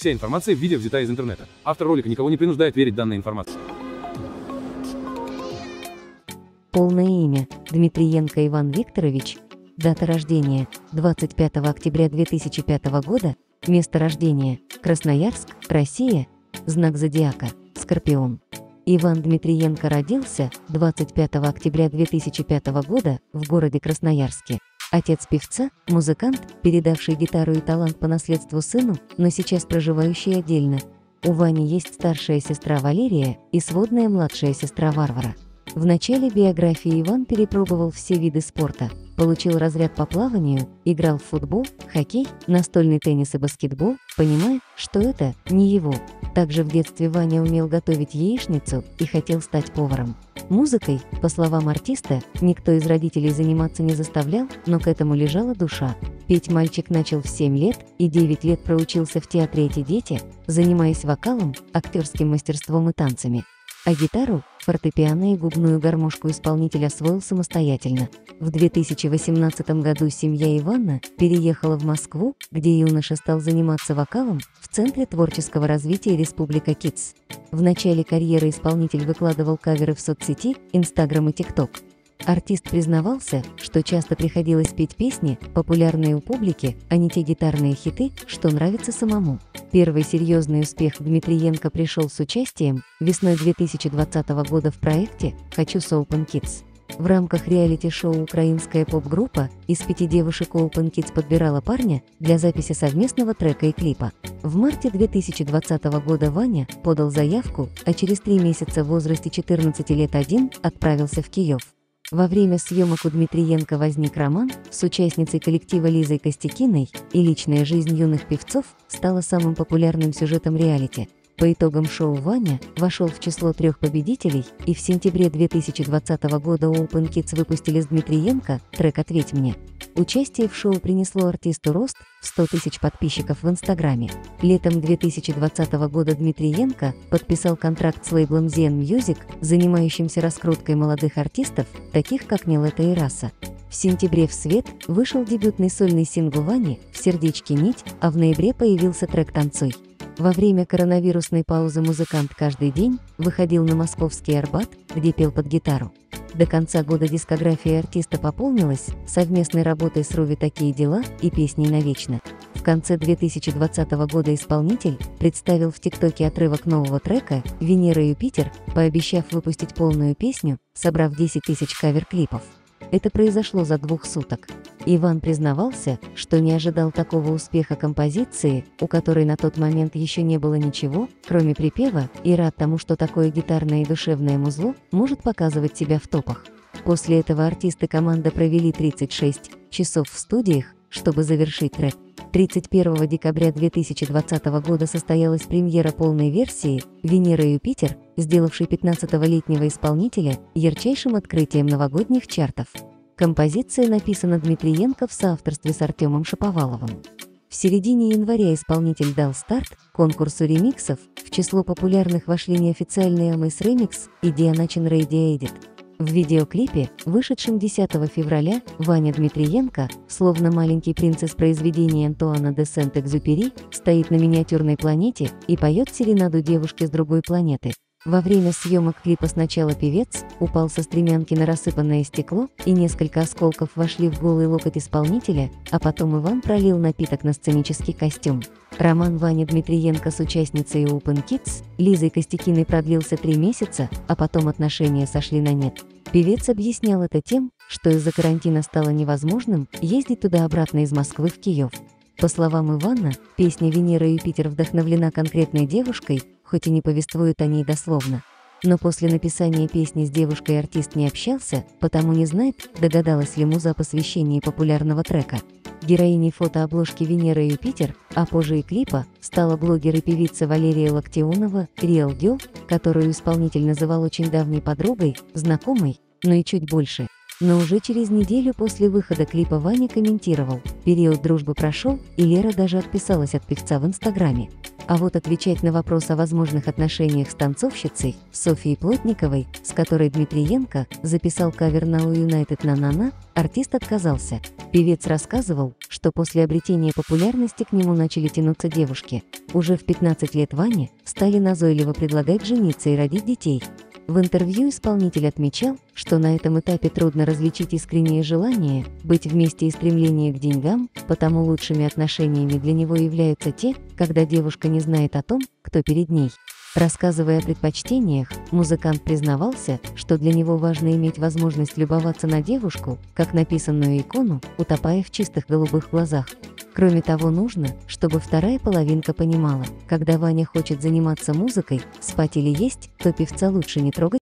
Вся информация в видео взята из интернета. Автор ролика никого не принуждает верить данной информации. Полное имя – Дмитриенко Иван Викторович. Дата рождения – 25 октября 2005 года. Место рождения – Красноярск, Россия. Знак зодиака – Скорпион. Иван Дмитриенко родился 25 октября 2005 года в городе Красноярске. Отец певца, музыкант, передавший гитару и талант по наследству сыну, но сейчас проживающий отдельно. У Вани есть старшая сестра Валерия и сводная младшая сестра Варвара. В начале биографии Иван перепробовал все виды спорта, получил разряд по плаванию, играл в футбол, хоккей, настольный теннис и баскетбол, понимая, что это не его. Также в детстве Ваня умел готовить яичницу и хотел стать поваром. Музыкой, по словам артиста, никто из родителей заниматься не заставлял, но к этому лежала душа. Петь мальчик начал в 7 лет и 9 лет проучился в театре «Эти дети», занимаясь вокалом, актерским мастерством и танцами. А гитару, фортепиано и губную гармошку исполнитель освоил самостоятельно. В 2018 году семья Ивана переехала в Москву, где юноша стал заниматься вокалом в Центре творческого развития Республика Kids. В начале карьеры исполнитель выкладывал каверы в соцсети, Instagram и TikTok. Артист признавался, что часто приходилось петь песни, популярные у публики, а не те гитарные хиты, что нравится самому. Первый серьезный успех Дмитриенко пришел с участием весной 2020 года в проекте «Хочу с Open Kids». В рамках реалити-шоу украинская поп-группа из 5 девушек Open Kids подбирала парня для записи совместного трека и клипа. В марте 2020 года Ваня подал заявку, а через 3 месяца в возрасте 14 лет отправился в Киев. Во время съемок у Дмитриенко возник роман с участницей коллектива Лизой Костякиной, и личная жизнь юных певцов стала самым популярным сюжетом реалити. По итогам шоу Ваня вошел в число 3 победителей, и в сентябре 2020 года Open Kids выпустили с Дмитриенко трек «Ответь мне». Участие в шоу принесло артисту рост в 100 тысяч подписчиков в Инстаграме. Летом 2020 года Дмитриенко подписал контракт с лейблом Zen Music, занимающимся раскруткой молодых артистов, таких как Нилетто и Раса. В сентябре в свет вышел дебютный сольный сингл Вани «В сердечке нить», а в ноябре появился трек «Танцуй». Во время коронавирусной паузы музыкант каждый день выходил на московский Арбат, где пел под гитару. До конца года дискография артиста пополнилась совместной работой с Руви «Такие дела» и песней «Навечно». В конце 2020 года исполнитель представил в ТикТоке отрывок нового трека «Венера и Юпитер», пообещав выпустить полную песню, собрав 10 тысяч кавер-клипов. Это произошло за 2 суток. Иван признавался, что не ожидал такого успеха композиции, у которой на тот момент еще не было ничего, кроме припева, и рад тому, что такое гитарное и душевное музло может показывать себя в топах. После этого артист и команда провели 36 часов в студиях, чтобы завершить трек. 31 декабря 2020 года состоялась премьера полной версии «Венера и Юпитер», сделавшей 15-летнего исполнителя ярчайшим открытием новогодних чартов. Композиция написана Дмитриенко в соавторстве с Артемом Шаповаловым. В середине января исполнитель дал старт конкурсу ремиксов, в число популярных вошли неофициальный Amaze Remix и Dianachen Radio Edit. В видеоклипе, вышедшем 10 февраля, Ваня Дмитриенко, словно маленький принц из произведения Антуана де Сент-Экзюпери, стоит на миниатюрной планете и поет серенаду девушке с другой планеты. Во время съемок клипа сначала певец упал со стремянки на рассыпанное стекло, и несколько осколков вошли в голый локоть исполнителя, а потом Иван пролил напиток на сценический костюм. Роман Вани Дмитриенко с участницей Open Kids, Лизой Костякиной, продлился 3 месяца, а потом отношения сошли на нет. Певец объяснял это тем, что из-за карантина стало невозможным ездить туда-обратно из Москвы в Киев. По словам Ивана, песня «Венера и Юпитер» вдохновлена конкретной девушкой, хоть и не повествует о ней дословно. Но после написания песни с девушкой артист не общался, потому не знает, догадалась ли муза о посвящении популярного трека. Героиней фотообложки «Венера и Юпитер», а позже и клипа, стала блогер и певица Валерия Локтионова, Real Girl, которую исполнитель называл очень давней подругой, знакомой, но и чуть больше. Но уже через неделю после выхода клипа Ваня комментировал: «Период дружбы прошел, и Лера даже отписалась от певца в Инстаграме». А вот отвечать на вопрос о возможных отношениях с танцовщицей Софией Плотниковой, с которой Дмитриенко записал кавер на «All United на-на-на», артист отказался. Певец рассказывал, что после обретения популярности к нему начали тянуться девушки. Уже в 15 лет Ване стали назойливо предлагать жениться и родить детей. В интервью исполнитель отмечал, что на этом этапе трудно различить искреннее желание быть вместе и стремление к деньгам, потому лучшими отношениями для него являются те, когда девушка не знает о том, кто перед ней. Рассказывая о предпочтениях, музыкант признавался, что для него важно иметь возможность любоваться на девушку, как написанную икону, утопая в чистых голубых глазах. Кроме того, нужно, чтобы вторая половинка понимала, когда Ваня хочет заниматься музыкой, спать или есть, то певца лучше не трогать.